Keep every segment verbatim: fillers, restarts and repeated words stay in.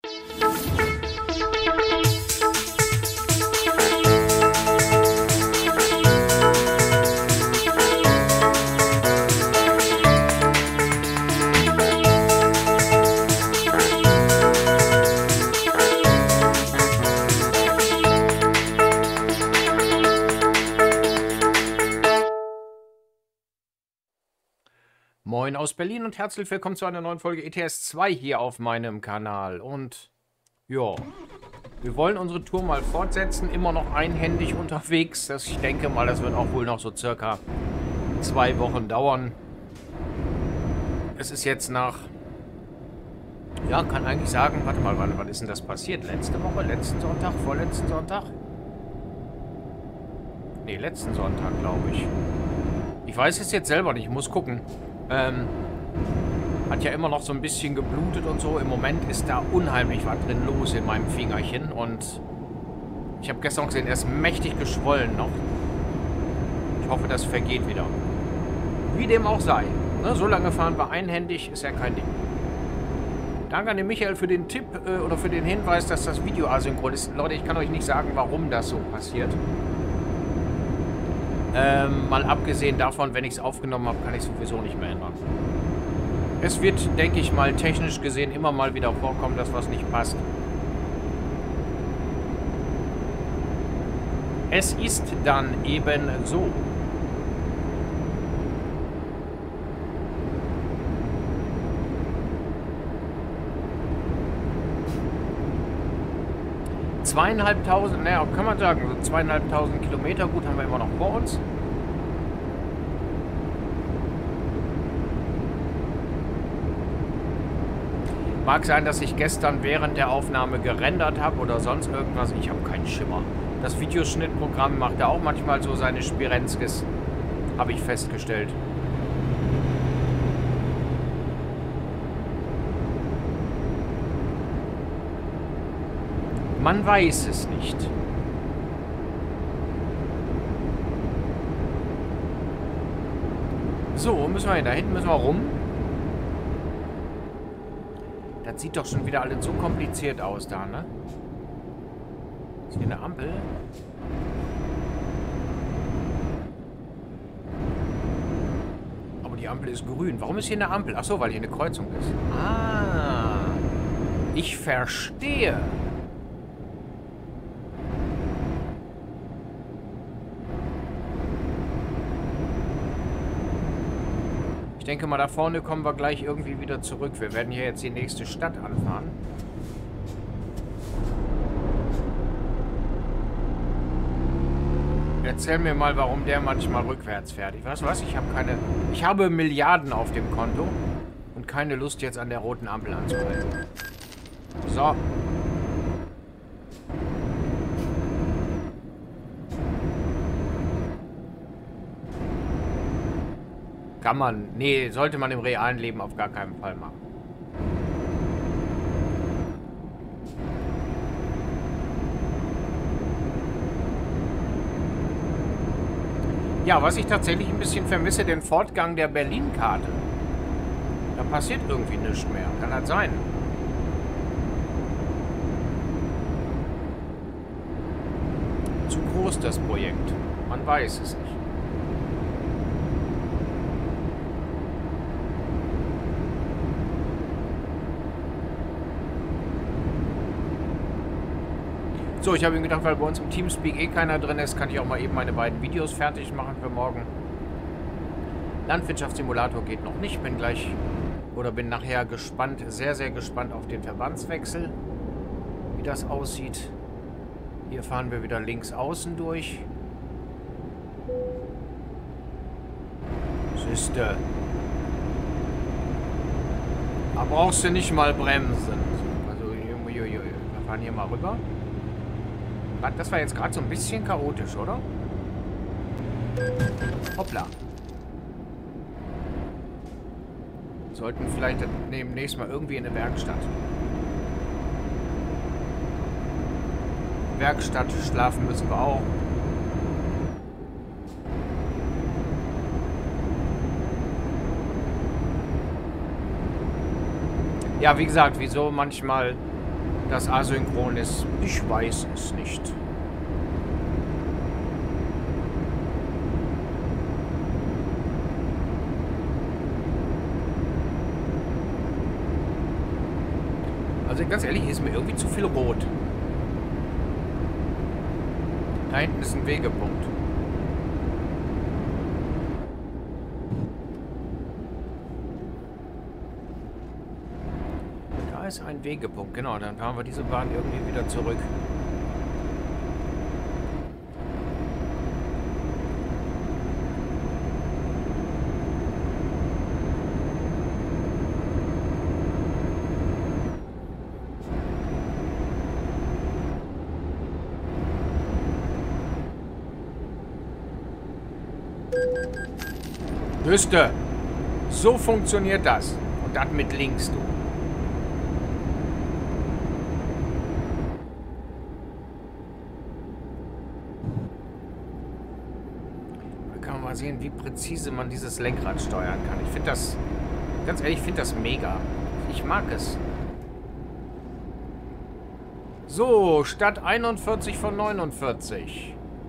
Moin aus Berlin und herzlich willkommen zu einer neuen Folge E T S zwei hier auf meinem Kanal. Und ja, wir wollen unsere Tour mal fortsetzen, immer noch einhändig unterwegs. Das, ich denke mal, das wird auch wohl noch so circa zwei Wochen dauern. Es ist jetzt nach, ja, kann eigentlich sagen, warte mal, wann, wann ist denn das passiert? Letzte Woche, letzten Sonntag, vorletzten Sonntag? Ne, letzten Sonntag, glaube ich. Ich weiß es jetzt selber nicht, ich muss gucken. Ähm, hat ja immer noch so ein bisschen geblutet und so. Im Moment ist da unheimlich was drin los in meinem Fingerchen. Und ich habe gestern gesehen, er ist mächtig geschwollen noch. Ich hoffe, das vergeht wieder. Wie dem auch sei. Ne, so lange fahren wir einhändig, ist ja kein Ding. Danke an den Michael für den Tipp äh, oder für den Hinweis, dass das Video asynchron ist. Leute, ich kann euch nicht sagen, warum das so passiert. Ähm, mal abgesehen davon, wenn ich es aufgenommen habe, kann ich es sowieso nicht mehr ändern. Es wird, denke ich mal, technisch gesehen immer mal wieder vorkommen, dass was nicht passt. Es ist dann eben so. Zweieinhalbtausend, naja, kann man sagen, so zweieinhalbtausend Kilometer, gut, haben wir immer noch vor uns. Mag sein, dass ich gestern während der Aufnahme gerendert habe oder sonst irgendwas. Ich habe keinen Schimmer. Das Videoschnittprogramm macht da auch manchmal so seine Spirenzkes, habe ich festgestellt. Man weiß es nicht. So, müssen wir hin. Da hinten müssen wir rum. Das sieht doch schon wieder alles so kompliziert aus da, ne? Ist hier eine Ampel? Aber die Ampel ist grün. Warum ist hier eine Ampel? Ach so, weil hier eine Kreuzung ist. Ah. Ich verstehe. Ich denke mal, da vorne kommen wir gleich irgendwie wieder zurück. Wir werden hier jetzt die nächste Stadt anfahren. Erzähl mir mal, warum der manchmal rückwärts fährt. Ich weiß was, ich habe keine... Ich habe Milliarden auf dem Konto und keine Lust, jetzt an der roten Ampel anzuhalten. So. Kann man, nee, sollte man im realen Leben auf gar keinen Fall machen. Ja, was ich tatsächlich ein bisschen vermisse, den Fortgang der Berlin-Karte. Da passiert irgendwie nichts mehr. Kann das sein? Zu groß das Projekt. Man weiß es nicht. So, ich habe mir gedacht, weil bei uns im Teamspeak eh keiner drin ist, kann ich auch mal eben meine beiden Videos fertig machen für morgen. Landwirtschaftssimulator geht noch nicht. Bin gleich oder bin nachher gespannt, sehr, sehr gespannt auf den Verbandswechsel, wie das aussieht. Hier fahren wir wieder links außen durch. Siehste. Da brauchst du nicht mal bremsen. Also, wir fahren hier mal rüber. Das war jetzt gerade so ein bisschen chaotisch, oder? Hoppla. Sollten vielleicht demnächst mal irgendwie in eine Werkstatt. Werkstatt, schlafen müssen wir auch. Ja, wie gesagt, wieso manchmal das asynchron ist. Ich weiß es nicht. Also ganz ehrlich, ist mir irgendwie zu viel rot. Da hinten ist ein Wegepunkt. Da ist ein Wegepunkt, genau. Dann fahren wir diese Bahn irgendwie wieder zurück. Wüsste. So funktioniert das. Und das mit links, du. Da kann man mal sehen, wie präzise man dieses Lenkrad steuern kann. Ich finde das, ganz ehrlich, ich finde das mega. Ich mag es. So, Stadt einundvierzig von neunundvierzig.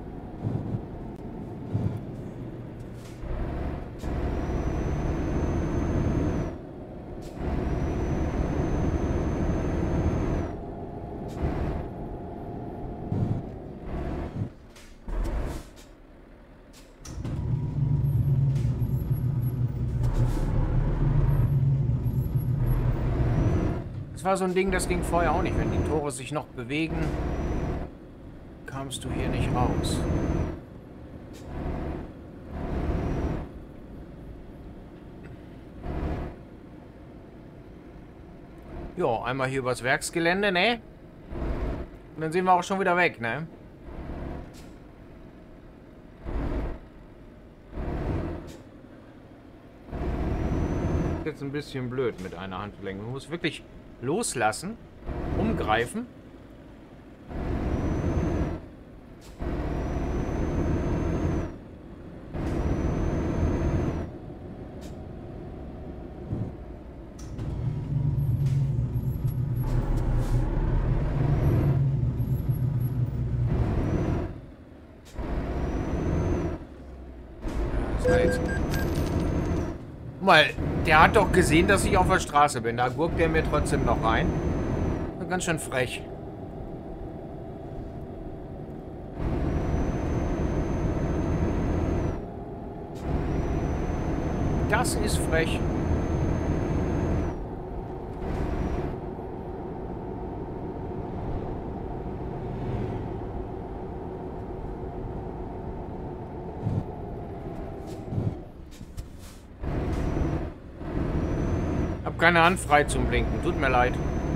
Das war so ein Ding, das ging vorher auch nicht. Wenn die Tore sich noch bewegen, kamst du hier nicht raus. Jo, einmal hier übers Werksgelände, ne? Und dann sind wir auch schon wieder weg, ne? Jetzt ein bisschen blöd mit einer Handgelenk. Man muss wirklich loslassen, umgreifen. Das war jetzt... Mal, der hat doch gesehen, dass ich auf der Straße bin. Da gurkt der mir trotzdem noch rein. Ganz schön frech. Das ist frech. Hab keine Hand frei zum Blinken. Tut mir leid.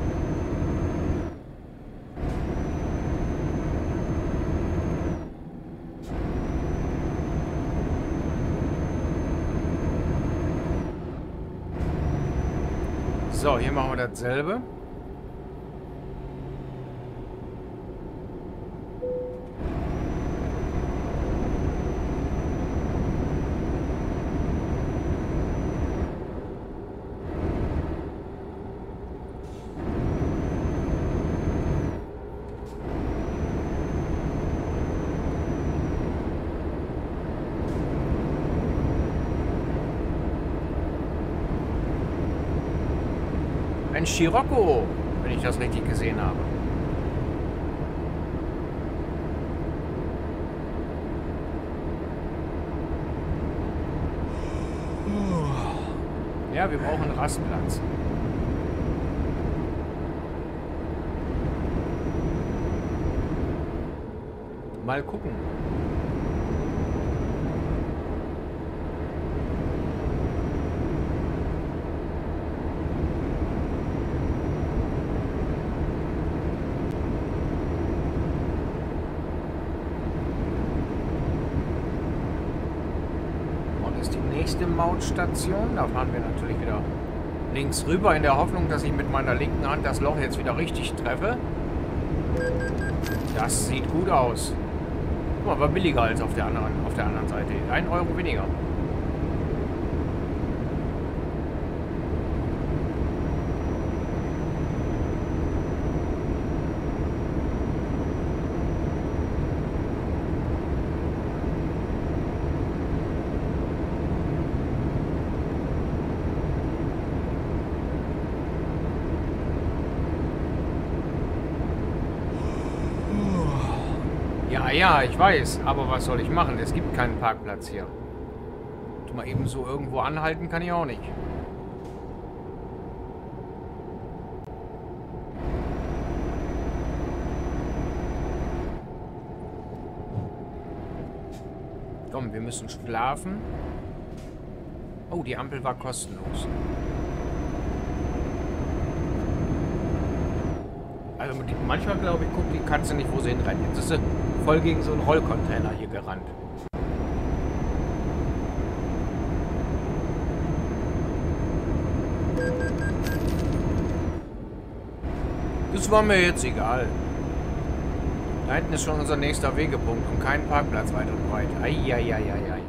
So, hier machen wir dasselbe. Ein Scirocco, wenn ich das richtig gesehen habe. Ja, wir brauchen einen Rastplatz. Mal gucken. Nächste Mautstation. Da fahren wir natürlich wieder links rüber, in der Hoffnung, dass ich mit meiner linken Hand das Loch jetzt wieder richtig treffe. Das sieht gut aus. Guck mal, war billiger als auf der anderen, auf der anderen Seite. Ein Euro weniger. Ja, ja, ich weiß. Aber was soll ich machen? Es gibt keinen Parkplatz hier. Tu mal eben so irgendwo anhalten kann ich auch nicht. Komm, wir müssen schlafen. Oh, die Ampel war kostenlos. Also manchmal, glaube ich, guckt die Katze nicht, wo sie hinrennt. Jetzt ist sie voll gegen so einen Rollcontainer hier gerannt. Das war mir jetzt egal. Da hinten ist schon unser nächster Wegepunkt und kein Parkplatz weit und breit. Eieieiei.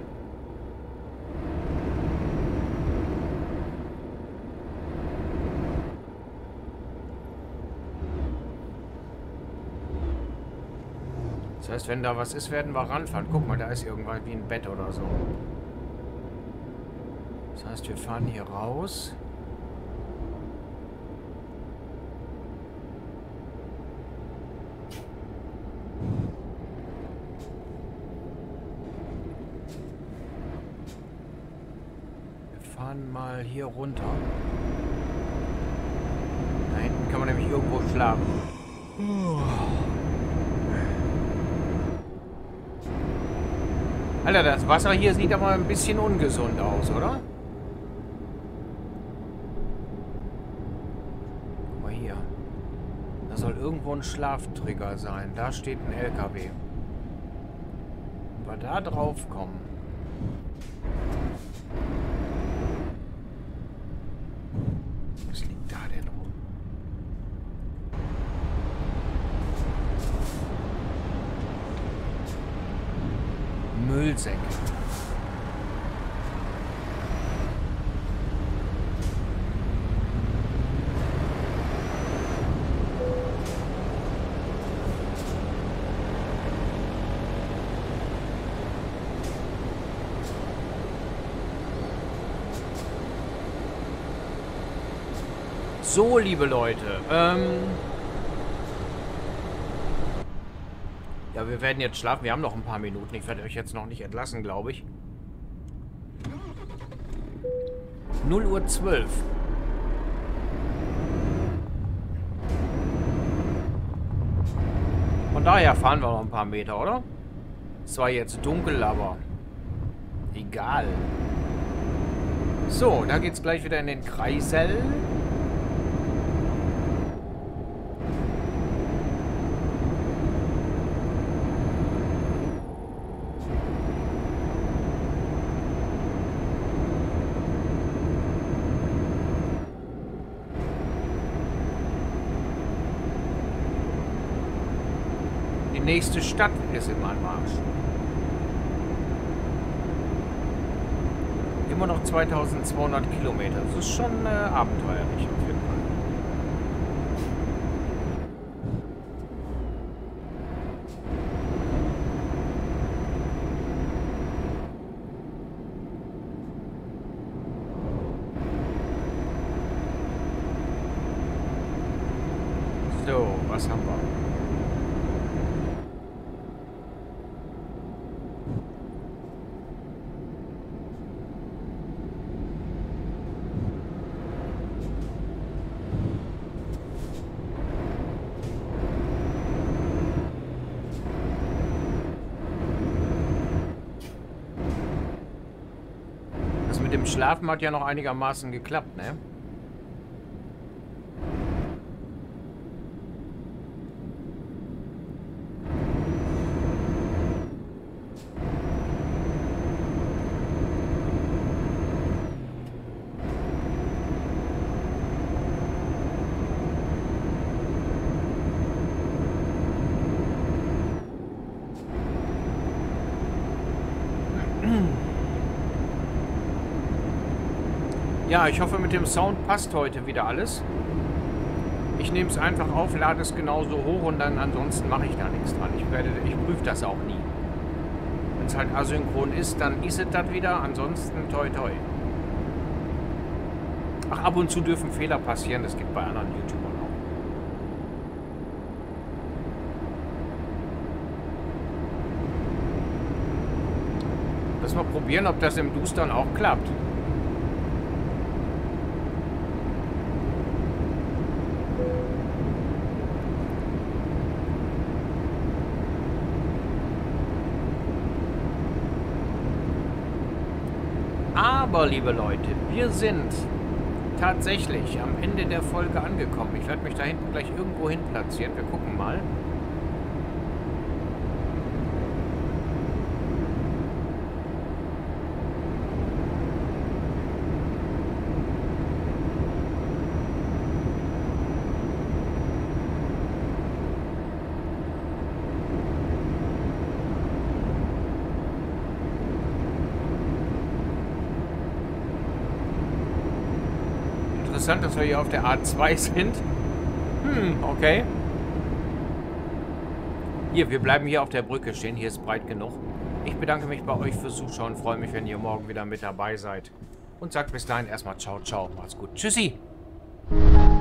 Das heißt, wenn da was ist, werden wir ranfahren. Guck mal, da ist irgendwann wie ein Bett oder so. Das heißt, wir fahren hier raus. Wir fahren mal hier runter. Da hinten kann man nämlich irgendwo schlafen. Alter, das Wasser hier sieht aber ein bisschen ungesund aus, oder? Guck mal hier. Da soll irgendwo ein Schlaftrigger sein. Da steht ein L K W. Wenn wir da drauf kommen. Was liegt da denn rum? Müllsäcke. So, liebe Leute, ähm... ja, wir werden jetzt schlafen. Wir haben noch ein paar Minuten. Ich werde euch jetzt noch nicht entlassen, glaube ich. null Uhr zwölf. Von daher fahren wir noch ein paar Meter, oder? Es war jetzt dunkel, aber egal. So, da geht's gleich wieder in den Kreisel. Die nächste Stadt ist im Anmarsch. Immer noch zweitausendzweihundert Kilometer. Das ist schon äh, abenteuerlich auf jeden Fall. So, was haben wir? Mit dem Schlafen hat ja noch einigermaßen geklappt, ne? Ja, ich hoffe, mit dem Sound passt heute wieder alles. Ich nehme es einfach auf, lade es genauso hoch und dann ansonsten mache ich da nichts dran. Ich werde, ich prüfe das auch nie. Wenn es halt asynchron ist, dann ist es das wieder. Ansonsten toi toi. Ach, ab und zu dürfen Fehler passieren. Das geht bei anderen YouTubern Lass mal probieren, ob das im Dustern auch klappt. Aber, liebe Leute, wir sind tatsächlich am Ende der Folge angekommen. Ich werde mich da hinten gleich irgendwo hin platzieren. Wir gucken mal. Interessant, dass wir hier auf der A zwei sind. Hm, okay. Hier, wir bleiben hier auf der Brücke stehen. Hier ist breit genug. Ich bedanke mich bei euch fürs Zuschauen. Freue mich, wenn ihr morgen wieder mit dabei seid. Und sagt bis dahin erstmal ciao, ciao. Macht's gut. Tschüssi.